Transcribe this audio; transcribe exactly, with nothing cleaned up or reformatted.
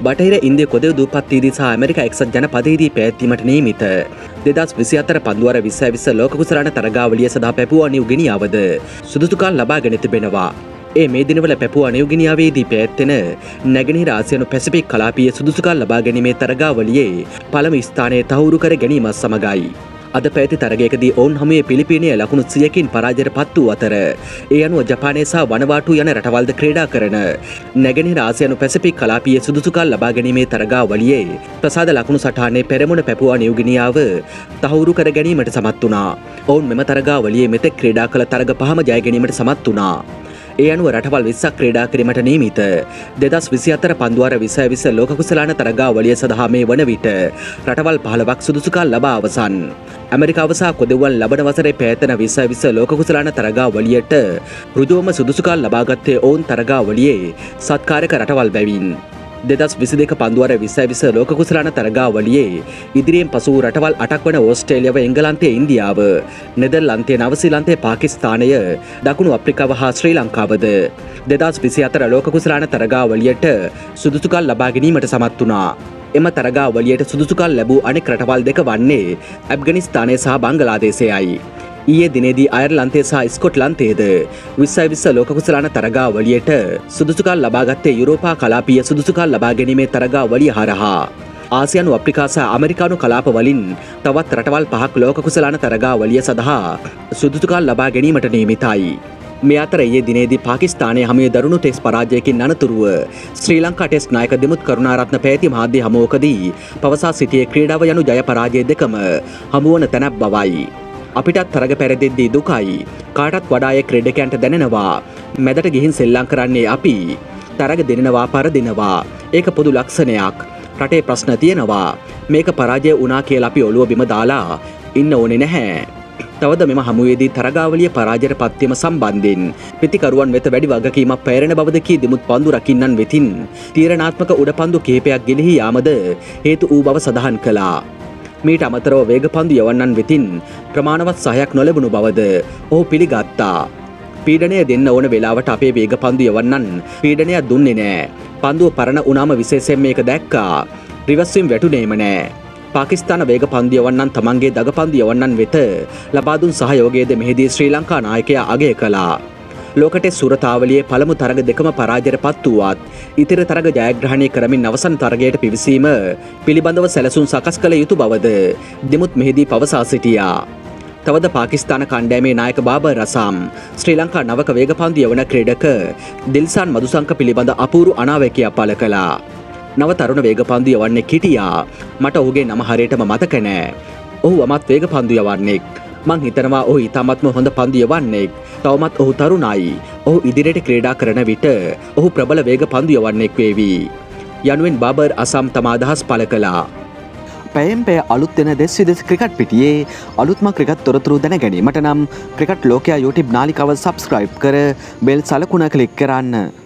බටහිර ඉන්දිය කොදෙව් දූපත්තියේදී සහ ඇමරිකා එක්සත් ජනපදයේදී පැවැත්වීමට නියමිත දෙදහස් විසිහතර පන්දුවර විස්සයි විස්ස ලෝක කුසලාන තරගාවලිය සඳහා පැපුවා නිව් ගිනියාවද සුදුසුකම් ලබාගෙන තිබෙනවා. ඒ මේ දිනවල පැපුවා නිව් ගිනියාවේදී පැවැත්වෙන නැගෙනහිර ආසියානු පැසිෆික් කලාපීය සුදුසුකම් ලබා ගැනීමේ තරගාවලියේ පළමු ස්ථානය තහවුරු කර ගැනීමත් සමගයි. අද පැවති තරගයකදී ඔවුන් හමුවේ පිලිපීනය ලකුණු සියයකින් පරාජයට පත් වූ අතර ඒ අනුව ජපානය සහ වනවාටු යන රටවල්ද ක්‍රීඩා කරන නැගෙනහිර ආසියානු පැසිෆික් කලාපීය සුදුසුකම් ලබා ගැනීමේ තරගාවලියේ ප්‍රසාද ලකුණු සටහනේ පෙරමුණ පැපුවා නිව් ගිනියාව තහවුරු කර ගැනීමට සමත් වුණා. ඔවුන් මෙම තරගාවලියේ මෙතෙක් ක්‍රීඩා කළ තරග පහම ජය ගැනීමට සමත් වුණා. ඒ අනුව රටවල් විස්සක් ක්‍රීඩා කිරීමට නියමිත දෙදහස් විසිහතර පන්දුවර විස්සයි විස්ස ලෝක කුසලාන තරගාවලිය සඳහා මේ වන විට රටවල් පහළොවක් සුදුසුකම් ලබා අවසන්. ඇමරිකාව සහ කොදෙව්වන් ලබන වසරේ පැවැත්වෙන විස්සයි විස්ස ලෝක කුසලාන තරගාවලියට ඍජුවම සුදුසුකම් ලබාගත්තේ ඔවුන් තරගාවලියේ සත්කාරක රටවල් බැවින්. දෙදහස් විසිදෙක පන්දුවර විස්සයි විස්ස ලෝක කුසලාන තරගාවලියේ ඉදිරියෙන් පසු වූ රටවල් අටක් වන ඕස්ට්‍රේලියාව, එංගලන්තය, ඉන්දියාව, නෙදර්ලන්තය, නවසීලන්තය, පාකිස්තානය, දකුණු අප්‍රිකාව හා ශ්‍රී ලංකාවද දෙදහස් විසිහතර ලෝක කුසලාන තරගාවලියට සුදුසුකම් ලබා ගැනීමට සමත් වුණා. එම තරගාවලියට සුදුසුකම් ලැබූ අනෙක් රටවල් දෙක වන්නේ ඇෆ්ගනිස්තානය සහ බංගලාදේශයයි. ඊයේ දිනේදී අයර්ලන්තය සහ ස්කොට්ලන්තයේද විස්සයි විස්ස ලෝක කුසලාන තරගාවලියට සුදුසුකම් ලබාගත්තේ යුරෝපා කලාපීය සුදුසුකම් ලබා ගැනීමේ තරගාවලිය හරහා. ආසියානු, අප්‍රිකා සහ ඇමරිකානු කලාප වලින් තවත් රටවල් පහක් ලෝක කුසලාන තරගාවලිය සඳහා සුදුසුකම් ලබා ගැනීමට නියමිතයි. මේ අතර ඊයේ දිනේදී පාකිස්තානයේ හමුවේ දරුණු ටෙස්ට් පරාජයකින් අනතුරුව ශ්‍රී ලංකා ටෙස්ට් නායක දිමුත් කරුණාරත්න පැවති මාධ්‍ය හමුවකදී පවසා සිටියේ ක්‍රීඩාව යනු ජය පරාජය දෙකම හමුවන තැනක් බවයි. අපිටත් තරග පැරදෙද්දී දුකයි. කාටත් වඩා ඒ ක්‍රීඩකයන්ට දැනෙනවා. මැදට ගිහින් සෙල්ලම් කරන්නේ අපි. තරග දෙනවා පරදිනවා. ඒක පොදු ලක්ෂණයක්. රටේ ප්‍රශ්න තියෙනවා. මේක පරාජය වුණා කියලා අපි ඔළුව බිම දාලා ඉන්න ඕනේ නැහැ. තවද මෙම හමුවේදී තරගාවලිය පරාජයට පත්වීම සම්බන්ධයෙන් පිතිකරුවන් වෙත වැඩි වගකීමක් පැවරෙන බවද කී දිමුත් පන්දු රකින්නන් වෙතින් තීරණාත්මක උඩපන්දු කිහිපයක් ගෙලිහි යාමද හේතු වූ බව සඳහන් කළා. මීට අමතරව වේගපන්දු යවන්නන් වෙතින් ප්‍රමාණවත් සහයක් නොලැබුණු බවද ඔහු පිළිගත්තා. පීඩනය දෙන්න ඕන වෙලාවට අපේ වේගපන්දු යවන්නන් පීඩනයක් දුන්නේ නෑ. පන්දුව පරණ වුණාම විශේෂයෙන් මේක දැක්කා. රිවර්ස් ස්විම් වැටුනේම නෑ. පාකිස්තාන වේගපන්දු යවන්නන් තමන්ගේ දගපන්දු යවන්නන් වෙත ලබා දුන් සහයෝගයද මෙහිදී ශ්‍රී ලංකා නායකයා අගය කළා. ලෝක ටෙස්ට් සුරතාවලියේ පළමු තරග දෙකම පරාජයට පත් වුවත් ඉතිරි තරග ජයග්‍රහණය කරමින් අවසන් තරගයට පිවිසීම පිළිබඳව සැලසුම් සකස් කළ යුතු බවද දිමුත් මෙහිදී පවසා සිටියා. තවද පාකිස්තාන කණ්ඩායමේ නායක බාබර් අසම් ශ්‍රී ලංකා නවක වේගපන්දු යවන ක්‍රීඩක දිල්සාන් මදුසංක පිළිබඳ අපූරු අනාවැකියක් පළ කළා. නව තරුණ වේගපන්දු යවන්නේ හිටියා. මට ඔහුගේ නම හරියටම මතක නෑ. ඔහු වමත් වේගපන්දු යවන්නෙක්. මං හිතනවා ඔහු ඉතාමත්ම හොඳ පන්දු යවන්නෙක්. තවමත් ඔහු තරුණයි. ඔහු ඉදිරියට ක්‍රීඩා කරන විට ඔහු ප්‍රබල වේගපන්දු යවන්නෙක් වේවි. යනුවෙන් බාබර් අසම් තම අදහස් පළ කළා. පැයෙන් පැය අලුත් වෙන දෙස් විදෙස් ක්‍රිකට් පිටියේ අලුත්ම ක්‍රිකට් තොරතුරු දැන ගැනීමට නම් ක්‍රිකට් ලෝකයා YouTube නාලිකාව සබ්ස්ක්‍රයිබ් කර බෙල් සලකුණ ක්ලික් කරන්න.